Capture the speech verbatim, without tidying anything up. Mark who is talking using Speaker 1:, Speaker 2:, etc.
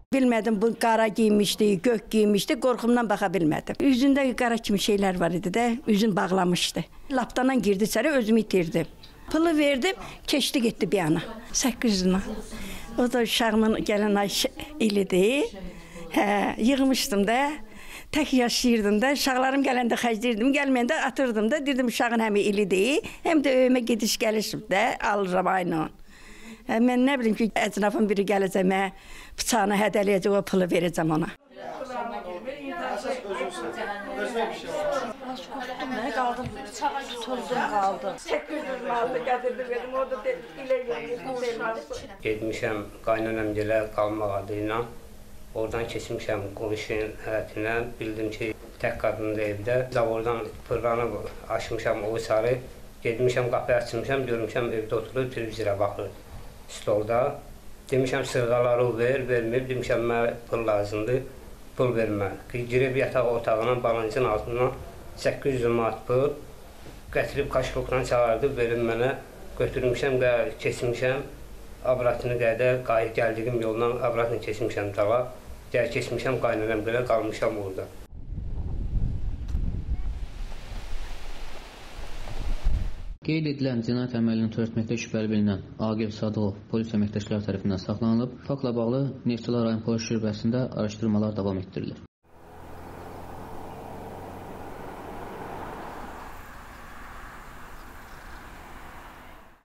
Speaker 1: Bilmədim, bu qara giymişdi, gök giymişdi, qorxumdan baxa bilmədim. Üzündə qara kimi şeylər var idi də, üzün bağlamışdı. Laptanan girdi içəri, özümü itirdim. Pulu verdim, keçdi getdi bir yana, səkkiz yüz manat. O da uşağımın gələn ay ilidir. Hə, yığmışdım da, tək yaşayırdım da, uşaqlarım gələndə xərcləyirdim, gəlməyəndə atırdım da, dedim uşağın həm ilidir, həm də öyümə gediş gəlişim də, alıram aynı. Hə, mən nə bilim ki, əcnafın biri gələcək, mən bıçağını hədələyəcək, o pulu verəcəm ona.
Speaker 2: Mən qaldım, bıçağa tutuldum, qaldım.
Speaker 1: səkkiz yüz manatı gətirdim, verdim, o da ilə gəlmişdim.
Speaker 3: Gedmişəm qaynanam gələ qalmaq adıyla. Oradan keçmişəm qonşunun həyətinə, bildim ki, tək qadındır evdə. Zavordan pırranı açmışam o sarı, gedmişəm, qapıyı açmışam, görmüşəm evdə oturub, televizora baxır stolda. Demişəm, sırğaları ver, vermir, demişəm, mənə pul lazımdır, pul vermə. Girib yataq otağına, balancın altından səkkiz yüz manat pul, gətirib kaşkokla çağırdı, verim mənə, götürmüşəm, keçmişəm, abratını qədə, gəldiyim yoldan abratını keçmişəm dağa, gəl keçmişəm, qaynanam belə qalmışam orada.
Speaker 4: Qeyd edilən cinayət əməlini törətməkdə şübhəli bilinən Aqil Sadıqov polis əməkdaşları tərəfindən saxlanılıb, faktla bağlı Neftçala rayon polis şöbəsində araşdırmalar davam etdirilir.